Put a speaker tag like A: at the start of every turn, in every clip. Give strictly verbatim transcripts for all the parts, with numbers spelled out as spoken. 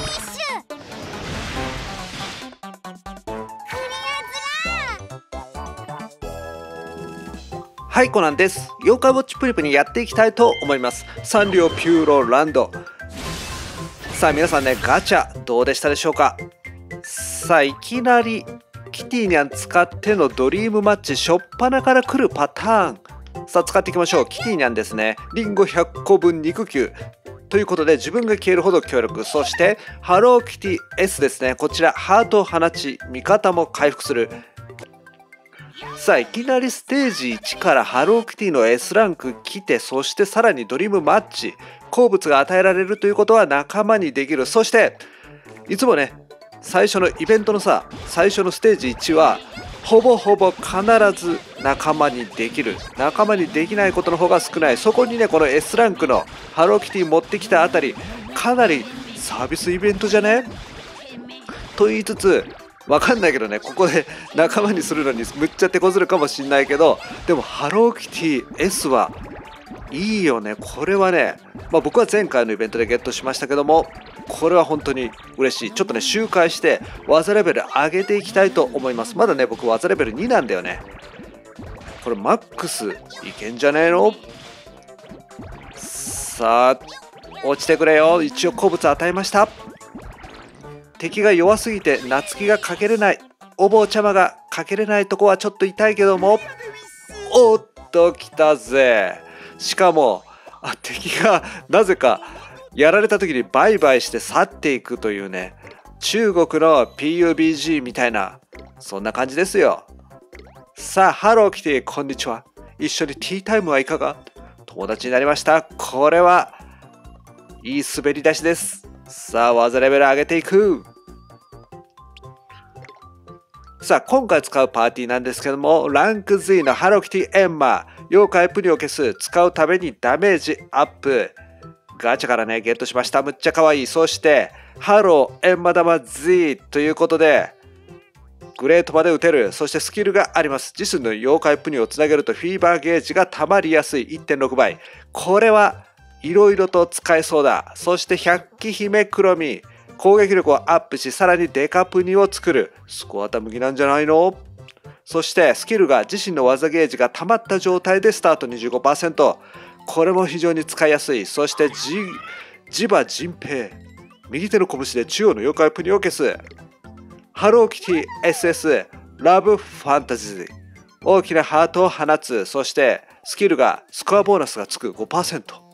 A: はい、コナンです。妖怪ウォッチプニプニやっていきたいと思います。サンリオピューロランド。さあ皆さんね、ガチャどうでしたでしょうか。さあいきなりキティニャン使ってのドリームマッチ初っ端から来るパターン。さあ使っていきましょう。キティニャンですね。リンゴひゃっこぶん肉球ということで自分が消えるほど強力。そしてハローキティ エス ですね。こちらハートを放ち味方も回復する。さあいきなりステージいちからハローキティの エス ランク来て、そしてさらにドリームマッチ好物が与えられるということは仲間にできる。そしていつもね最初のイベントのさ最初のステージいちはほぼほぼ必ず仲間にできる。仲間にできないことの方が少ない。そこにねこの エス ランクのハローキティ持ってきたあたりかなりサービスイベントじゃねと言いつつ、わかんないけどね、ここで仲間にするのにむっちゃ手こずるかもしんないけど、でもハローキティ エス はいいよね。これはね、まあ、僕は前回のイベントでゲットしましたけども、これは本当に嬉しい。ちょっとね周回して技レベル上げていきたいと思います。まだね僕技レベルになんだよね。これマックスいけんじゃねえの。さあ落ちてくれよ。一応好物与えました。敵が弱すぎて夏希がかけれない、お坊ちゃまがかけれないとこはちょっと痛いけども、おっと来たぜ。しかもあ敵がなぜかやられた時にバイバイして去っていくというね、中国の ピーユービージー みたいなそんな感じですよ。さあハローキティこんにちは。一緒にティータイムはいかが。友達になりました。これはいい滑り出しです。さあ技レベル上げていく。さあ今回使うパーティーなんですけども、ランク ゼット のハローキティエンマ、妖怪プニを消す、使うためにダメージアップ。ガチャからねゲットしました。むっちゃ可愛い。そしてハローエンマ玉 Z ということでグレートまで打てる。そしてスキルがあります。自身の妖怪プニをつなげるとフィーバーゲージが溜まりやすい いってんろく 倍。これはいろいろと使えそうだ。そして百鬼姫クロミ、攻撃力をアップし、さらにデカプニを作る。スコアタ向きなんじゃないの。そしてスキルが自身の技ゲージが溜まった状態でスタート にじゅうごパーセント。 これも非常に使いやすい。そしてジジバ陣平、右手の拳で中央の妖怪プニを消す。ハローキティ エスエス ラブファンタジー、大きなハートを放つ。そしてスキルがスコアボーナスがつく ごパーセント。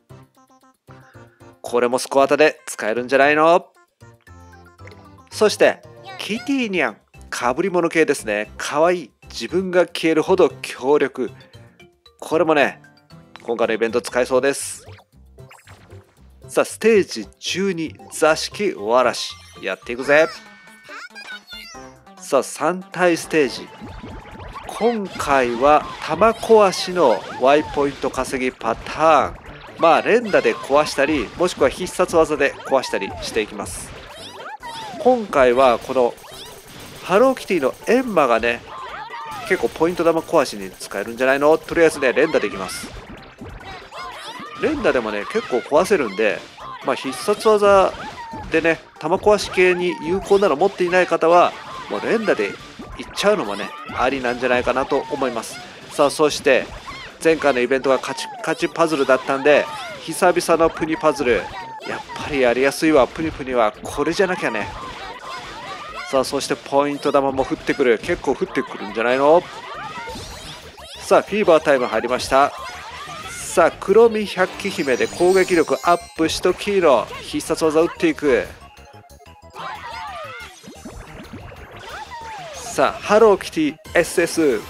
A: これもスコアタで使えるんじゃないの。そしてキティニャン、かぶり物系ですね。かわいい。自分が消えるほど強力。これもね今回のイベント使えそうです。さあステージじゅうに座敷わらしやっていくぜ。さあさん体ステージ、今回は玉壊しの ワイ ポイント稼ぎパターン。まあ連打で壊したりもしくは必殺技で壊したりしていきます。今回はこのハローキティのエンマがね結構ポイント玉壊しに使えるんじゃないの。とりあえずね連打できます。連打でもね結構壊せるんで、まあ必殺技でね玉壊し系に有効なの持っていない方はもう連打でいっちゃうのもねありなんじゃないかなと思います。さあそして前回のイベントがカチカチパズルだったんで久々のプニパズル、やっぱりやりやすいわ。プニプニはこれじゃなきゃね。さあそしてポイント玉も降ってくる。結構降ってくるんじゃないの。さあフィーバータイム入りました。さあ黒身百鬼姫で攻撃力アップしときの必殺技打っていく。さあハローキティ エスエス、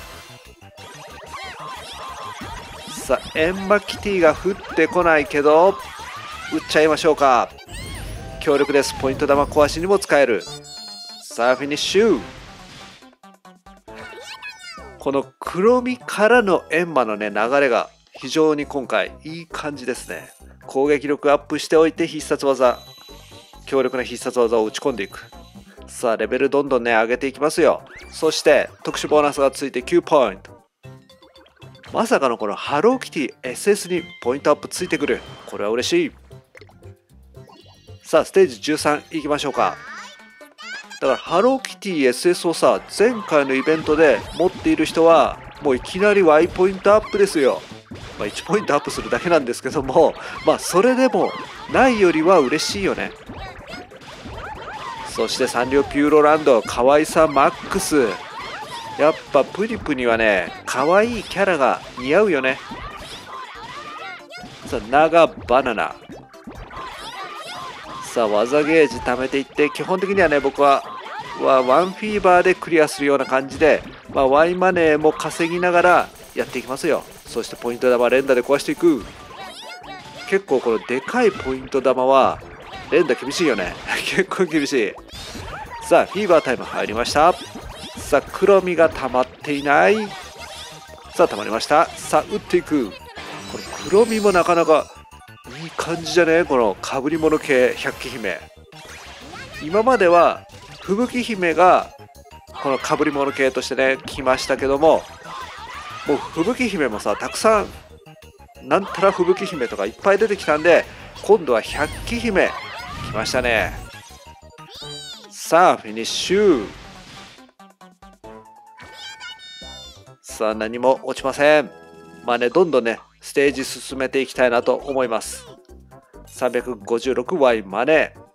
A: さあエンマキティが降ってこないけど打っちゃいましょうか。強力です。ポイント玉壊しにも使える。さあフィニッシュ。この黒身からのエンマのね流れが非常に今回いい感じですね。攻撃力アップしておいて必殺技、強力な必殺技を打ち込んでいく。さあレベルどんどんね上げていきますよ。そして特殊ボーナスがついてきゅうポイント。まさかのこのハローキティ エスエス にポイントアップついてくる。これは嬉しい。 さあステージじゅうさんいきましょうか。だからハローキティ エスエス をさ前回のイベントで持っている人はもういきなり Y ポイントアップですよ。まあ、いちポイントアップするだけなんですけども、まあそれでもないよりは嬉しいよね。そしてサンリオピューロランド可愛さマックス。やっぱプニプニはね可愛いキャラが似合うよね。さあ長バナナ。さあ技ゲージ貯めていって、基本的にはね僕ははワンフィーバーでクリアするような感じで、まあ、Y マネーも稼ぎながらやっていきますよ。そしてポイント玉連打で壊していく。結構このでかいポイント玉は連打厳しいよね結構厳しい。さあフィーバータイム入りました。さあ黒みが溜まっていない。さあ溜まりました。さあ打っていく。これ黒みもなかなかいい感じじゃね。このかぶり物系百鬼姫、今までは吹雪姫がこのかぶり物系としてね来ましたけども、もう吹雪姫もさたくさんなんたら吹雪姫とかいっぱい出てきたんで、今度は百鬼姫来ましたね。さあフィニッシュ。さあ何も落ちません。まあねどんどんねステージ進めていきたいなと思います。さんびゃくごじゅうろくワイ マネー。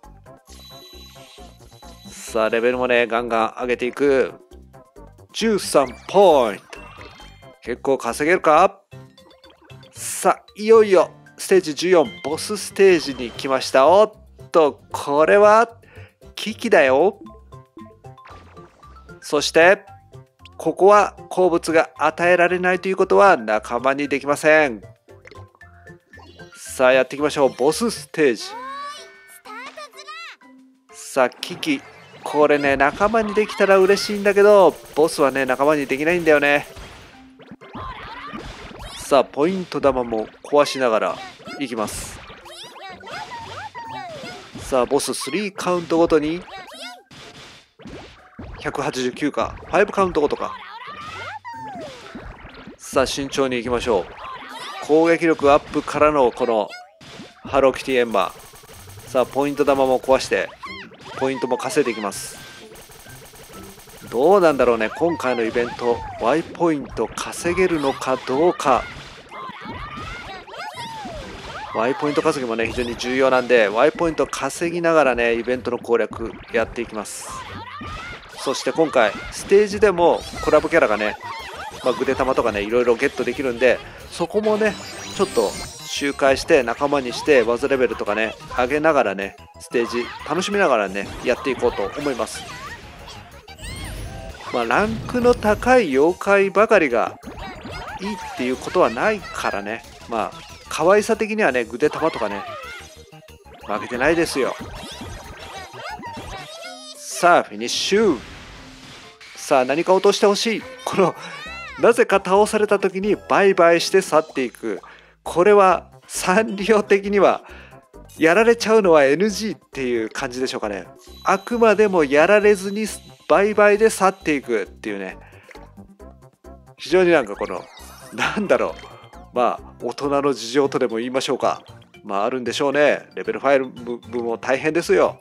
A: さあレベルもねガンガン上げていく。じゅうさんポイント、結構稼げるか。さあいよいよステージじゅうよんボスステージに来ました。おっとこれは危機だよ。そしてここは鉱物が与えられないということは仲間にできません。さあやっていきましょう。ボスステージ。さあ危機、これね仲間にできたら嬉しいんだけど、ボスはね仲間にできないんだよね。さあポイント玉も壊しながらいきます。さあボスさんカウントごとにひゃくはちじゅうきゅうか、ごカウントごとか。さあ慎重にいきましょう。攻撃力アップからのこのハローキティエンバー。さあポイント玉も壊してポイントも稼いでいきます。どうなんだろうね今回のイベント Y ポイント稼げるのかどうか。 Y ポイント稼ぎもね非常に重要なんで Y ポイント稼ぎながらねイベントの攻略やっていきます。そして今回ステージでもコラボキャラがね、まあ、グデ玉とかねいろいろゲットできるんで、そこもねちょっと周回して仲間にして技レベルとかね上げながらねステージ楽しみながらねやっていこうと思います。まあランクの高い妖怪ばかりがいいっていうことはないからね、まあ可愛さ的にはねグデ玉とかね負けてないですよ。さあフィニッシュ。さあ何か落としてほしい。このなぜか倒された時にバイバイして去っていく、これはサンリオ的にはやられちゃうのは エヌジー っていう感じでしょうかね。あくまでもやられずにバイバイで去っていくっていうね、非常になんかこのなんだろう、まあ大人の事情とでも言いましょうか、まああるんでしょうね。レベルご部も大変ですよ。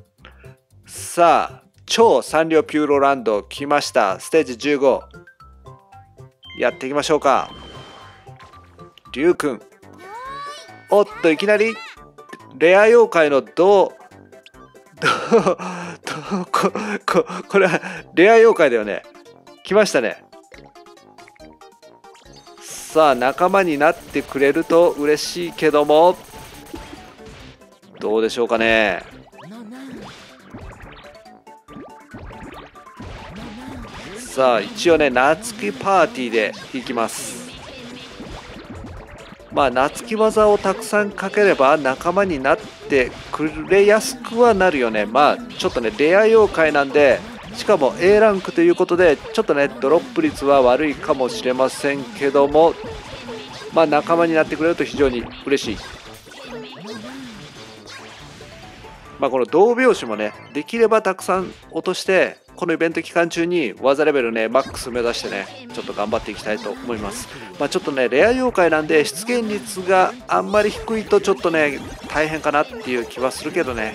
A: さあ超サンリオピューロランド来ました。ステージじゅうごやっていきましょうか。りゅうくん、おっといきなりレア妖怪のどうどうどうこここれはレア妖怪だよね。来ましたね。さあ仲間になってくれると嬉しいけども、どうでしょうかね。さあ一応ね夏希パーティーでいきます。まあ夏希技をたくさんかければ仲間になってくれやすくはなるよね。まあちょっとねレア妖怪なんで、しかも エー ランクということでちょっとねドロップ率は悪いかもしれませんけども、まあ仲間になってくれると非常に嬉しい。 まあこの同拍子もねできればたくさん落としてこのイベント期間中に技レベルねマックス目指してねちょっと頑張っていきたいと思います。まあちょっとねレア妖怪なんで出現率があんまり低いとちょっとね大変かなっていう気はするけどね。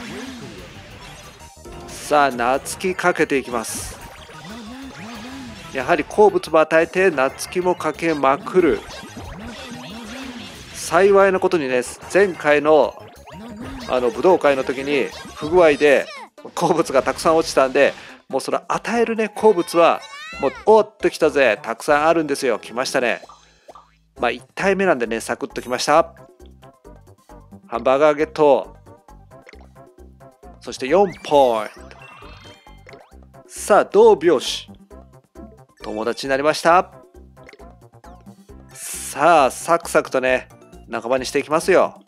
A: さあ夏希かけていきます。やはり鉱物も与えて夏希もかけまくる。幸いなことにね前回のあの武道会の時に不具合で鉱物がたくさん落ちたんで、もうそれ与えるね鉱物はもうおっときたぜ、たくさんあるんですよ。来ましたね。まあいち体目なんでねサクッときました。ハンバーガーゲット。そしてよんポイント。さあ同拍子友達になりました。さあサクサクとね仲間にしていきますよ。